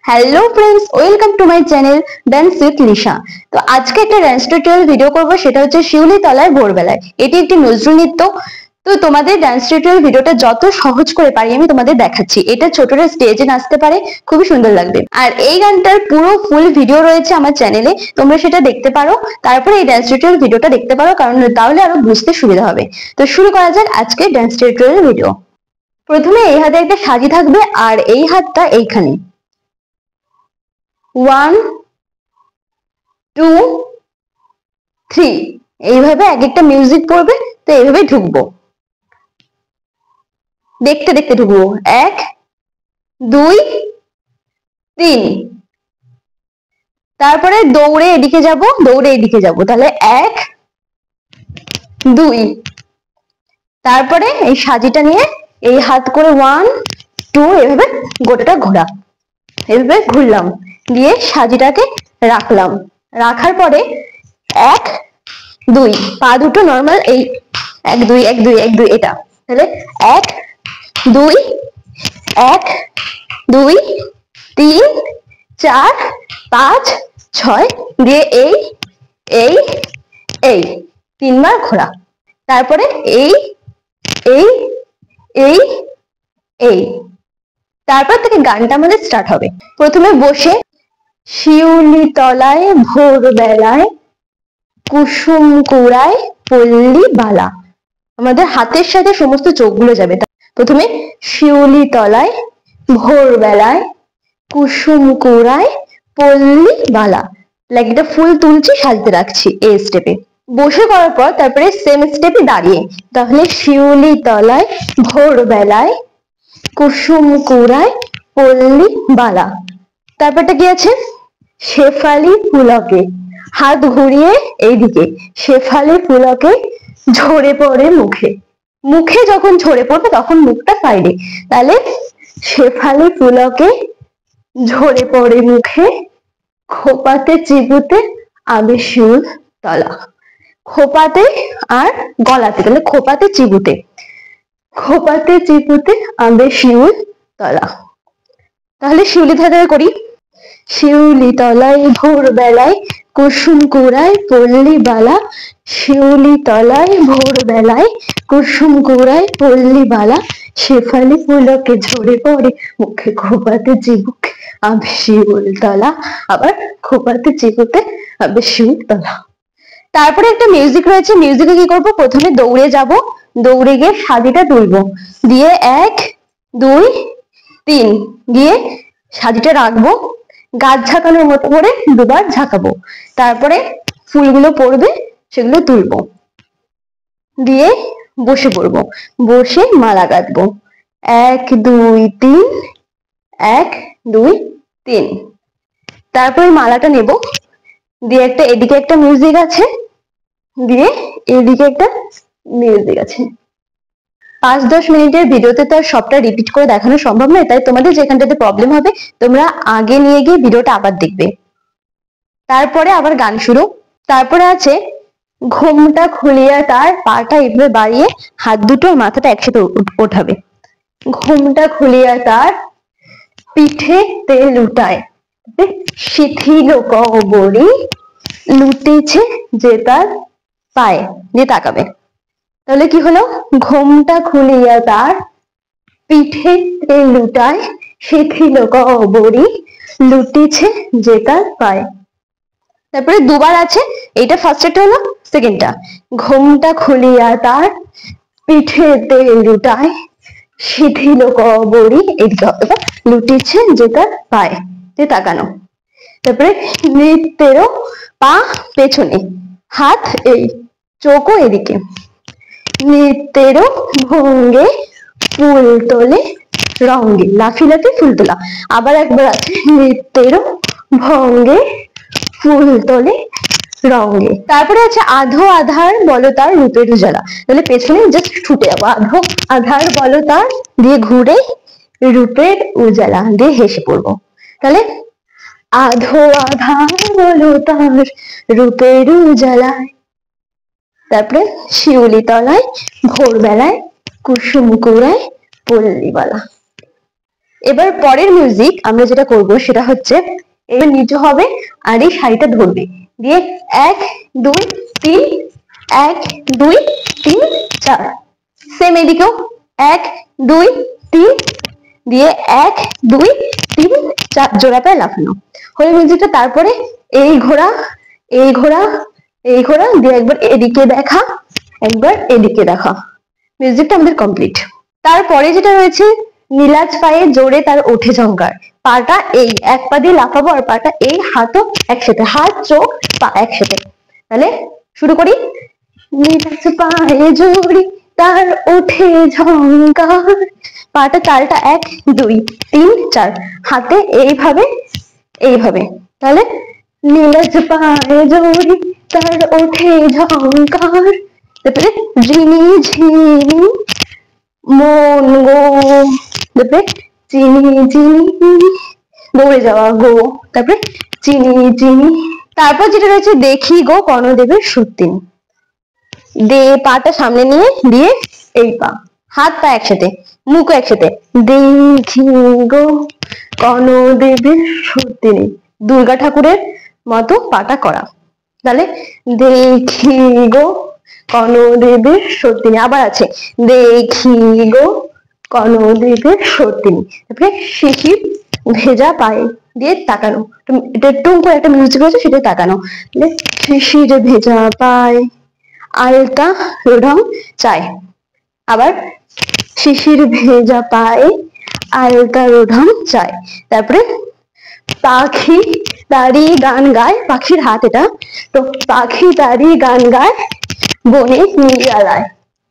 Hello friends, welcome to my channel dance with Lisha. তো আজকে একটা ডান্স টিউটোরিয়াল ভিডিও করব, সেটা হচ্ছে শিউলি তলায় ভোরবেলায়। এটি একটি নজরুল নৃত্য। তো তোমাদের ডান্স টিউটোরিয়াল ভিডিওটা যত সহজ করে পারি আমি তোমাদের দেখাচ্ছি। এটা ছোটরা স্টেজে নাচতে পারে, খুবই সুন্দর লাগবে। আর এই গানটার পুরো ফুল ভিডিও রয়েছে আমার চ্যানেলে, তোমরা সেটা দেখতে পারো। তারপরে এই ডান্স টিউটোরিয়াল ভিডিওটা দেখতে পারো, কারণ তাহলে আরো বুঝতে সুবিধা হবে। তো শুরু করা যাক আজকে ডান্স টিউটোরিয়াল ভিডিও। প্রথমে এই হাতে একটা সাজি থাকবে আর এই হাতটা এইখানে। 1 2 3 এইভাবে এক একটা মিউজিক পড়বে। তো এইভাবে ঢুকবো, দেখতে দেখতে ঢুকবো। 1 2 3, তারপরে দৌড়ে এদিকে যাব, দৌড়ে এদিকে যাব। তাহলে 1 2, তারপরে এই সাজিটা নিয়ে এই হাত করে 1 2 এভাবে গোটাটা ঘোরা। এভাবে ঘুরলাম, দিয়ে সাজিটাকে রাখলাম। রাখার পরে 1 2, পা দুটো নর্মাল, এই 1 2 1 2 1 2 এটা। তাহলে 1 2 1 2 3 4 5 6 দিয়ে এই এই এই তিনবার ঘোরা। তারপরে এই এই এই এই, তারপর থেকে গানটা আমাদের স্টার্ট হবে। প্রথমে বসে শিউলি তলায় ভোরবেলায় কুসুম কুড়ায় পল্লী বালা। আমাদের হাতের সাথে সমস্ত চোখগুলো যাবে। প্রথমে শিউলি তলায় ভোরবেলায় কুসুম কুড়ায় পল্লী বালা, লাইক এটা ফুল তুলছি, সাজতে রাখছি এই স্টেপে। বসে করার পর তারপরে সেম স্টেপে দাঁড়িয়ে, তাহলে শিউলি তলায় ভোরবেলায় কুসুম কুড়ায় পল্লী বালা। তারপরটা কি আছে? শেফালি পুলকে, হাত ঘুরিয়ে এইদিকে, শেফালি পুলকে ঝরে পড়ে মুখে। মুখে যখন ঝরে পড়বে তখন মুখটা সাইডে। তাহলে শেফালি পুলকে ঝরে পড়ে মুখে, খোপাতে চিবুতে আবে শিউল তলা। খোপাতে আর গলাতে, তাহলে খোপাতে চিবুতে, খোপাতে চিবুতে আবে শিউল তলা। তাহলে শিউলি ধাঁধা করি। শিউলি তলায় ভোরবেলায় কুসুম কুড়ায় পল্লী বালা, শিউলি তলায় ভোরবেলায় কুসুম কুড়ায় পল্লী বালা, শেফালি পুলকে ঝরে পড়ে মুখে, খোপাতে চিবুকে আবে শিউল তলা। আবার খোপাতে চিবুতে আবে শিউল তলা। তারপরে একটা মিউজিক রয়েছে, মিউজিকে কি করব? প্রথমে দৌড়ে যাব, দৌড়ে গিয়ে সাজিটা তুলবো, দিয়ে 1 2 3 দিয়ে সাজিটা রাখবো, গাছ ঝাঁকানোর মতো করে দুবার ঝাঁকাবো। তারপরে ফুলগুলো পড়বে, সেগুলো তুলবো, দিয়ে বসে পড়বো, বসে মালা গাঁথবো। 1 2 3 1 2 3। তারপরে মালাটা নেব, দিয়ে একটা এদিকে একটা মিউজিক আছে, দিয়ে এদিকে একটা মিউজিক আছে। 5-10 মিনিটের ভিডিওতে তো আর সবটা রিপিট করে দেখানো সম্ভব নয়, তাই তোমাদের যেখানটাতে প্রবলেম হবে তোমরা আগে নিয়ে গিয়ে ভিডিওটা আবার দেখবে। তারপরে আবার গান শুরু। তারপরে আছে ঘোমটা খুলিয়া তার, পাটা এভাবে বাড়িয়ে হাত দুটো মাথাটা একসাথে ওঠাবে। ঘোমটা খুলিয়া তার পিঠে তেল লুটায়, শিথিল কবরী লুটেছে যে তার পায়ে, দিয়ে তাকাবে। তাহলে কি হলো? ঘোমটা খুলিয়া তার পিঠে তেল লুটায়, শিথিল কবরী লুটেছে যে তার পায়ে। তারপরে দুবার আছে, এইটা ফার্স্টটা হলো, সেকেন্ডটা ঘোমটা খুলিয়া তার পিঠে তেল লুটায়, শিথিল কবরী এদিকে হবে, লুটেছে যে তার পায়ে, দিয়ে তাকানো। তারপরে নৃত্যেরও পা পেছনে, হাত এই, চোখও এদিকে। নৃত্যেরও ভঙ্গে ফুল তোলে রঙ্গে, লাফি লাফি ফুল তোলা। আবার একবার আছে, নৃত্যেরও ভঙ্গে ফুল তোলে রঙ্গে। তারপরে আছে আধো আধার বলো তার রূপের উজালা, তাহলে পেছনে জাস্ট ছুটে যাবো, আধো আধার বলো তার, দিয়ে ঘুরে রূপের উজালা, দিয়ে হেসে পড়বো। তাহলে আধো আধার বলো তার রূপের উজালায়, তারপরে শিউলি তলায় ভোরবেলায় কুসুম কুড়ায় পল্লী বালা। এবার পরের মিউজিক আমরা যেটা করব সেটা হচ্ছে এবার নিচু হবে আর এই শাড়িটা ধরবে, দিয়ে 1 2 3 1 2 3 4। সেম এদিকেও 1 2 3 দিয়ে 1 2 3 4 জোড়া পায়ে লাফানো হয়ে মিউজিকটা। তারপরে এই ঘোড়া এই ঘোড়া এই ঘোড়া দিয়ে একবার এদিকে দেখা একবার এদিকে দেখা, মিউজিকটা আমাদের কমপ্লিট। তারপরে যেটা রয়েছে নীলাজ পায়ে জোরে তার ওঠে ঝংকার, পাটা এই এক পা দিয়ে লাফাবো আর পাটা এই, হাতও একসাথে, হাত চোখ পা একসাথে। তাহলে শুরু করি। নীলাজ পায়ে জোরে তার ওঠে ঝংকার, পাটা তালটা 1 2 3 4, হাতে এইভাবে এইভাবে। তাহলে নীলাজ পায়ে জোরে তার ওঠে ঝংকার, তারপরে ঝিনি ঝিনি মন গো, তারপরে চিনি চিনি দৌড়ে যাওয়া গো, তারপরে চিনি চিনি। তারপর যেটা রয়েছে দেখি গো কর্ণদেবের সত্যিন, দে পাটা সামনে নিয়ে দিয়ে এই পা হাত পা একসাথে মুখ একসাথে, দেখি গো কর্ণদেবের সত্যিন, দুর্গা ঠাকুরের মতো পাটা করা। তাহলে দেখি গো কর্ণদেবের সত্যিনী, আবার আছে দেখি গো কর্ণদেবের সত্যিনী। তারপরে শিশির ভেজা পায়ে দিয়ে তাকানো, এটা টুম করে একটা মিউজিক রয়েছে সেটা তাকানো। শিশির ভেজা পায়ে আলতা রোঢং চায়, আবার শিশির ভেজা পায়ে আলতা রোঢং চায়। তারপরে পাখি দাঁড়িয়ে গান গায়, পাখির হাত এটা, তো পাখি দাঁড়িয়ে গান গায় বনে নিরালায়।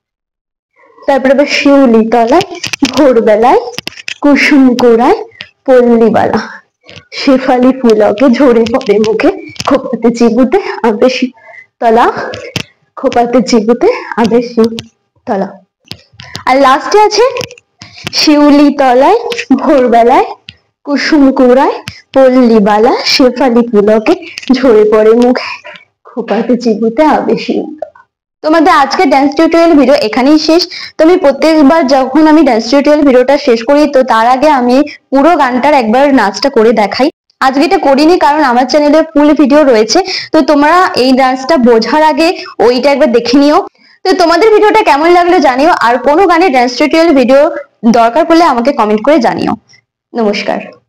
তারপরে আবার শিউলি তলায় ভোরবেলায় কুসুম কোড়ায় পল্লীবালা, শেফালি ফুলকে ঝরে পড়ে মুখে, খোপাতে চিবুতে আবে তলা, খোপাতে চিবুতে আবে তলা। আর লাস্টে আছে শিউলি তলায় ভোরবেলায় কুসুম কুড়ায় পল্লীবালা, শেফালি ফুলকে ঝরে পড়ে মুখে, খোপাতে চিবুতে আবেশি। তোমাদের আজকের ডান্স টিউটোরিয়াল ভিডিও এখানেই শেষ। তো আমি প্রত্যেকবার যখন আমি ডান্স টিউটোরিয়াল ভিডিওটা শেষ করি তো তার আগে আমি পুরো গানটার একবার নাচটা করে দেখাই। আজকে এটা করিনি কারণ আমার চ্যানেলে ফুল ভিডিও রয়েছে, তো তোমরা এই ডান্সটা বোঝার আগে ওইটা একবার দেখে নিও। তো তোমাদের ভিডিওটা কেমন লাগলো জানিও, আর কোনো গানের ডান্স টিউটোরিয়াল ভিডিও দরকার পড়লে আমাকে কমেন্ট করে জানিও। নমস্কার।